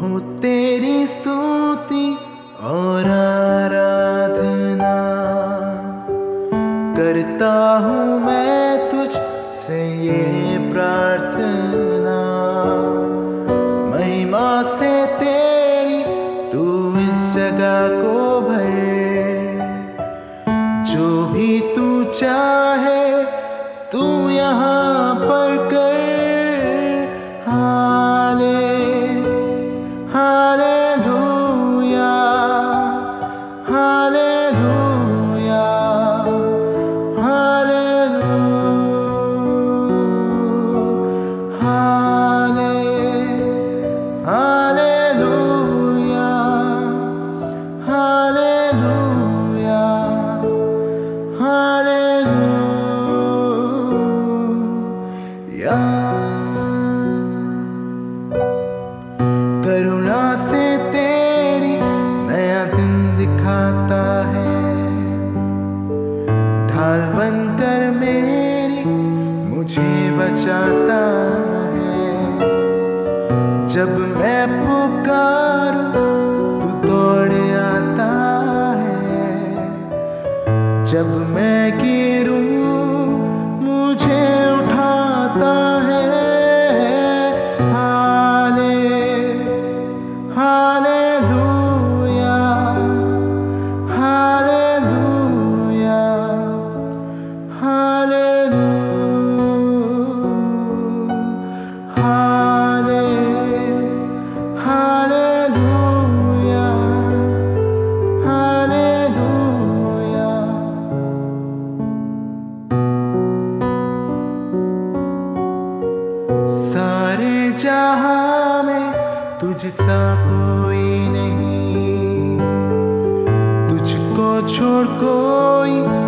हो तेरी स्तुति और आराधना करता हूँ मैं तुझ से ये प्रार्थना। महिमा से तेरी तू इस जगह को भर, जो भी तू चाहे तू यहाँ पर कर। करुणा से तेरी नया दिन दिखाता है, ढाल बनकर मेरी मुझे बचाता है। जब मैं पुकारूं तू दौड़ आता है, जब मैं गिरूं मुझे उठाता है। सारे जहां में तुझसा कोई नहीं, तुझको छोड़ कोई